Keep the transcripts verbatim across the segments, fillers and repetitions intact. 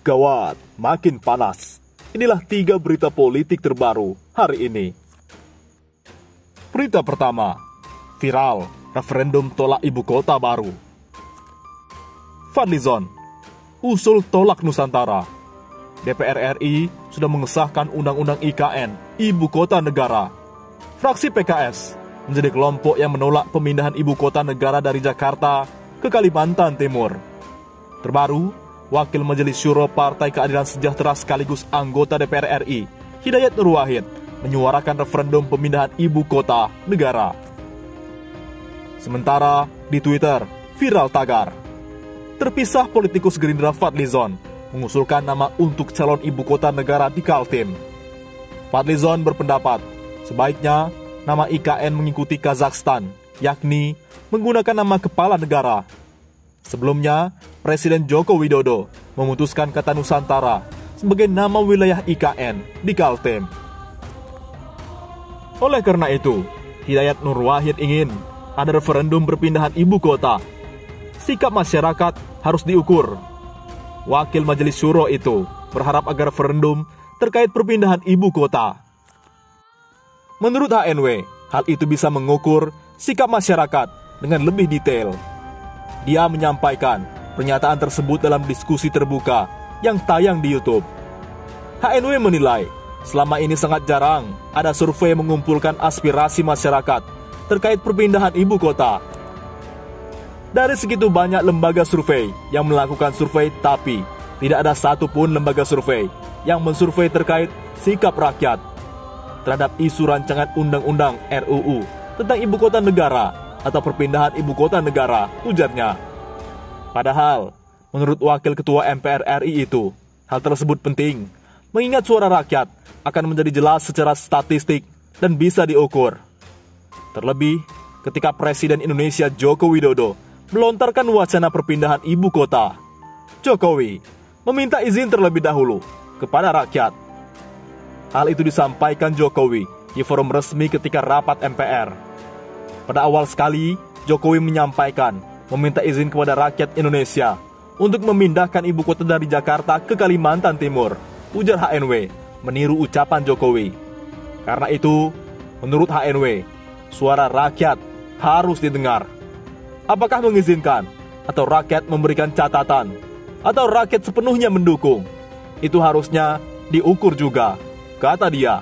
Gawat, makin panas. Inilah tiga berita politik terbaru hari ini. Berita pertama, viral, referendum tolak ibu kota baru. Fadlizon, usul tolak Nusantara. D P R R I sudah mengesahkan Undang-Undang I K N, Ibu Kota Negara. Fraksi P K S menjadi kelompok yang menolak pemindahan ibu kota negara dari Jakarta ke Kalimantan Timur. Terbaru, Wakil Majelis Syuro Partai Keadilan Sejahtera sekaligus anggota D P R R I, Hidayat Nur Wahid, menyuarakan referendum pemindahan ibu kota negara. Sementara di Twitter, viral tagar. Terpisah politikus Gerindra Fadlizon mengusulkan nama untuk calon ibu kota negara di Kaltim. Fadlizon berpendapat, sebaiknya nama I K N mengikuti Kazakhstan, yakni menggunakan nama kepala negara. Sebelumnya, Presiden Joko Widodo memutuskan kata Nusantara sebagai nama wilayah I K N di Kaltim. Oleh karena itu, Hidayat Nur Wahid ingin ada referendum perpindahan ibu kota. Sikap masyarakat harus diukur. Wakil Majelis Syuro itu berharap agar referendum terkait perpindahan ibu kota. Menurut H N W, hal itu bisa mengukur sikap masyarakat dengan lebih detail. Dia menyampaikan pernyataan tersebut dalam diskusi terbuka yang tayang di YouTube. H N W menilai, selama ini sangat jarang ada survei mengumpulkan aspirasi masyarakat terkait perpindahan ibu kota. Dari segitu banyak lembaga survei yang melakukan survei, tapi tidak ada satupun lembaga survei yang mensurvei terkait sikap rakyat terhadap isu rancangan undang-undang R U U tentang ibu kota negara atau perpindahan ibu kota negara, ujarnya. Padahal, menurut Wakil Ketua M P R R I itu, hal tersebut penting, mengingat suara rakyat akan menjadi jelas secara statistik dan bisa diukur. Terlebih, ketika Presiden Indonesia Joko Widodo melontarkan wacana perpindahan ibu kota, Jokowi meminta izin terlebih dahulu kepada rakyat. Hal itu disampaikan Jokowi di forum resmi ketika rapat M P R. Pada awal sekali, Jokowi menyampaikan meminta izin kepada rakyat Indonesia untuk memindahkan ibu kota dari Jakarta ke Kalimantan Timur, ujar H N W, meniru ucapan Jokowi. Karena itu, menurut H N W, suara rakyat harus didengar. Apakah mengizinkan atau rakyat memberikan catatan atau rakyat sepenuhnya mendukung? Itu harusnya diukur juga, kata dia.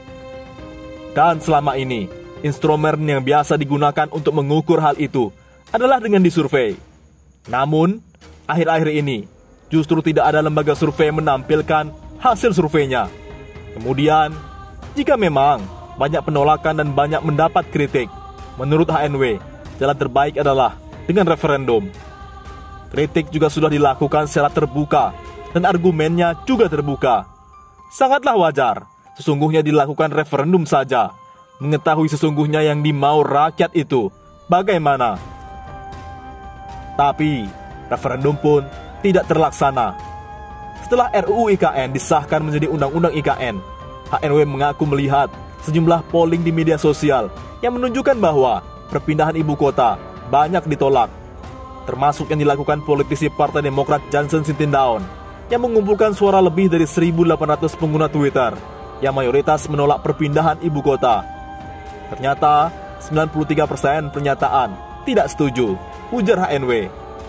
Dan selama ini, instrumen yang biasa digunakan untuk mengukur hal itu adalah dengan disurvei. Namun, akhir-akhir ini justru tidak ada lembaga survei yang menampilkan hasil surveinya. Kemudian, jika memang banyak penolakan dan banyak mendapat kritik, menurut H N W, jalan terbaik adalah dengan referendum. Kritik juga sudah dilakukan secara terbuka dan argumennya juga terbuka. Sangatlah wajar sesungguhnya dilakukan referendum saja, mengetahui sesungguhnya yang dimau rakyat itu bagaimana. Tapi, referendum pun tidak terlaksana. Setelah R U U I K N disahkan menjadi Undang-Undang I K N, H N W mengaku melihat sejumlah polling di media sosial yang menunjukkan bahwa perpindahan ibu kota banyak ditolak, termasuk yang dilakukan politisi Partai Demokrat Johnson Sitindaun yang mengumpulkan suara lebih dari seribu delapan ratus pengguna Twitter yang mayoritas menolak perpindahan ibu kota. Ternyata sembilan puluh tiga persen pernyataan tidak setuju, ujar H N W.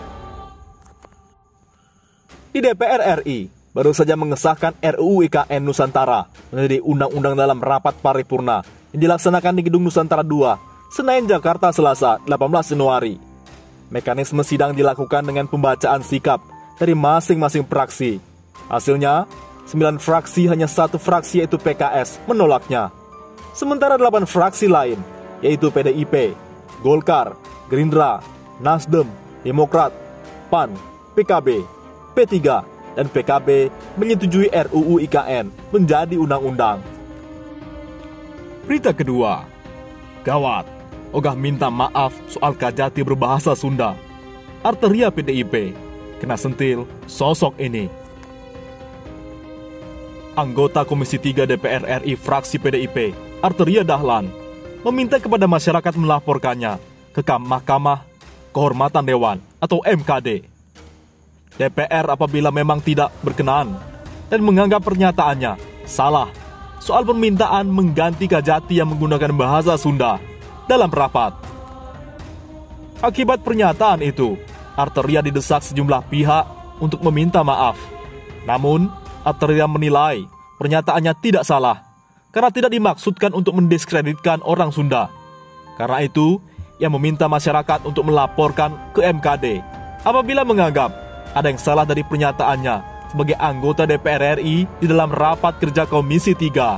Di D P R R I baru saja mengesahkan R U U I K N Nusantara menjadi undang-undang dalam rapat paripurna yang dilaksanakan di Gedung Nusantara dua, Senayan, Jakarta, Selasa, delapan belas Januari. Mekanisme sidang dilakukan dengan pembacaan sikap dari masing-masing fraksi. Hasilnya, sembilan fraksi hanya satu fraksi yaitu P K S menolaknya. Sementara delapan fraksi lain, yaitu P D I P, Golkar, Gerindra, Nasdem, Demokrat, P A N, P K B, P tiga, dan P K B menyetujui R U U I K N menjadi undang-undang. Berita kedua, gawat, ogah minta maaf soal Kajati berbahasa Sunda. Arteria P D I P kena sentil sosok ini. Anggota Komisi tiga D P R R I fraksi P D I P, Arteria Dahlan, meminta kepada masyarakat melaporkannya ke Mahkamah Kehormatan Dewan atau M K D. D P R apabila memang tidak berkenan dan menganggap pernyataannya salah soal permintaan mengganti Kajati yang menggunakan bahasa Sunda dalam rapat. Akibat pernyataan itu, Arteria didesak sejumlah pihak untuk meminta maaf. Namun, Arteria menilai pernyataannya tidak salah karena tidak dimaksudkan untuk mendiskreditkan orang Sunda. Karena itu, ia meminta masyarakat untuk melaporkan ke M K D apabila menganggap ada yang salah dari pernyataannya sebagai anggota D P R R I di dalam rapat kerja Komisi tiga.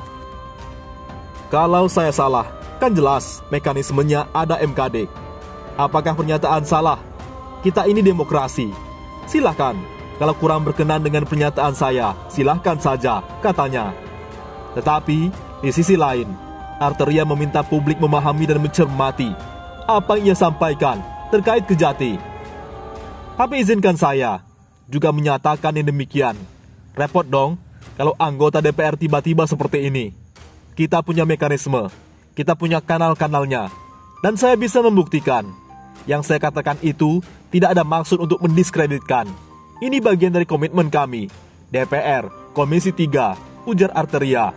Kalau saya salah, kan jelas mekanismenya ada M K D. Apakah pernyataan salah? Kita ini demokrasi. Silahkan, kalau kurang berkenan dengan pernyataan saya, silahkan saja, katanya. Tetapi, di sisi lain, Arteria meminta publik memahami dan mencermati apa yang ia sampaikan terkait Kejati. Tapi izinkan saya juga menyatakan yang demikian. Repot dong kalau anggota D P R tiba-tiba seperti ini. Kita punya mekanisme, kita punya kanal-kanalnya, dan saya bisa membuktikan yang saya katakan itu tidak ada maksud untuk mendiskreditkan. Ini bagian dari komitmen kami, D P R, Komisi tiga, ujar Arteria.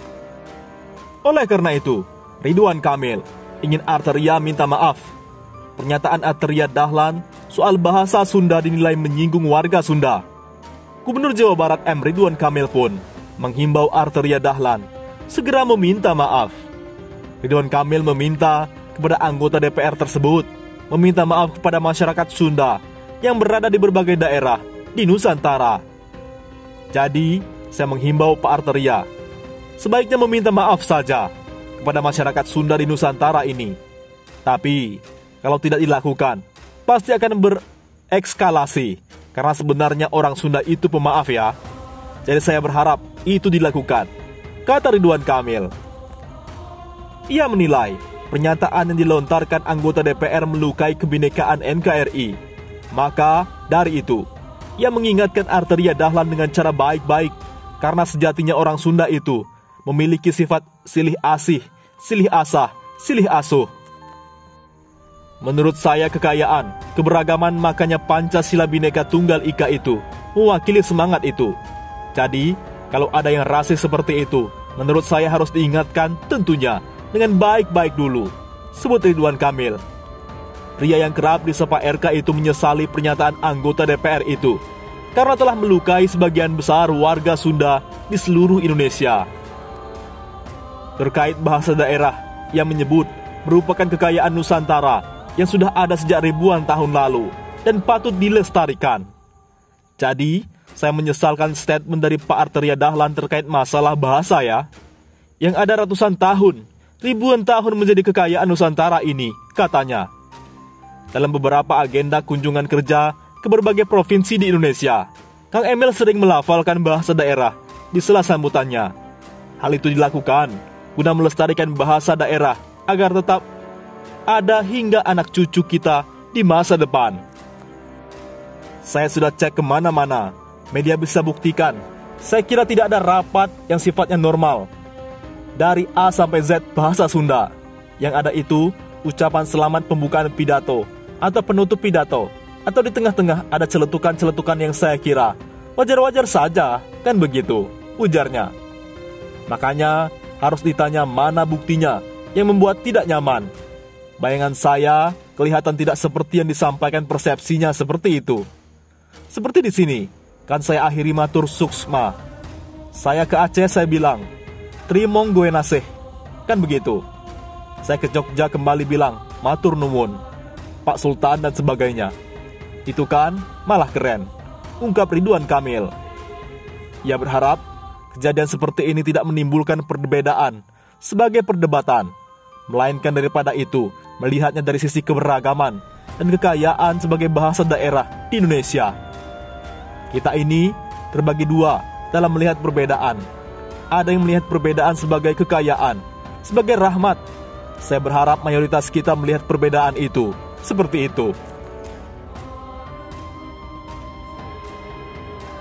Oleh karena itu, Ridwan Kamil ingin Arteria minta maaf. Pernyataan Arteria Dahlan soal bahasa Sunda dinilai menyinggung warga Sunda. Gubernur Jawa Barat M. Ridwan Kamil pun menghimbau Arteria Dahlan segera meminta maaf. Ridwan Kamil meminta kepada anggota D P R tersebut meminta maaf kepada masyarakat Sunda yang berada di berbagai daerah di Nusantara. Jadi, saya menghimbau Pak Arteria, sebaiknya meminta maaf saja kepada masyarakat Sunda di Nusantara ini. Tapi, kalau tidak dilakukan, pasti akan berekskalasi, karena sebenarnya orang Sunda itu pemaaf ya. Jadi saya berharap itu dilakukan, kata Ridwan Kamil. Ia menilai pernyataan yang dilontarkan anggota D P R melukai kebinekaan N K R I. Maka, dari itu, ia mengingatkan Arteria Dahlan dengan cara baik-baik, karena sejatinya orang Sunda itu memiliki sifat silih asih, silih asah, silih asuh. Menurut saya kekayaan, keberagaman, makanya Pancasila Bhinneka Tunggal Ika itu mewakili semangat itu. Jadi, kalau ada yang rasis seperti itu, menurut saya harus diingatkan tentunya dengan baik-baik dulu, sebut Ridwan Kamil. Pria yang kerap disapa R K itu menyesali pernyataan anggota D P R itu karena telah melukai sebagian besar warga Sunda di seluruh Indonesia. Terkait bahasa daerah yang menyebut merupakan kekayaan Nusantara yang sudah ada sejak ribuan tahun lalu dan patut dilestarikan. Jadi, saya menyesalkan statement dari Pak Arteria Dahlan terkait masalah bahasa ya, yang ada ratusan tahun, ribuan tahun menjadi kekayaan Nusantara ini, katanya. Dalam beberapa agenda kunjungan kerja ke berbagai provinsi di Indonesia, Kang Emil sering melafalkan bahasa daerah di sela sambutannya. Hal itu dilakukan guna melestarikan bahasa daerah agar tetap ada hingga anak cucu kita di masa depan. Saya sudah cek kemana-mana, media bisa buktikan. Saya kira tidak ada rapat yang sifatnya normal. Dari A sampai Z bahasa Sunda. Yang ada itu ucapan selamat pembukaan pidato atau penutup pidato, atau di tengah-tengah ada celetukan-celetukan yang saya kira wajar-wajar saja, kan begitu, ujarnya. Makanya harus ditanya mana buktinya yang membuat tidak nyaman. Bayangan saya kelihatan tidak seperti yang disampaikan, persepsinya seperti itu. Seperti di sini, kan saya akhiri matur suksma. Saya ke Aceh, saya bilang, Trimong gue naseh, kan begitu. Saya ke Jogja kembali bilang, matur nuwun, Pak Sultan dan sebagainya. Itu kan malah keren, ungkap Ridwan Kamil. Ia berharap kejadian seperti ini tidak menimbulkan perbedaan sebagai perdebatan, melainkan daripada itu melihatnya dari sisi keberagaman dan kekayaan sebagai bahasa daerah di Indonesia. Kita ini terbagi dua dalam melihat perbedaan. Ada yang melihat perbedaan sebagai kekayaan, sebagai rahmat. Saya berharap mayoritas kita melihat perbedaan itu seperti itu.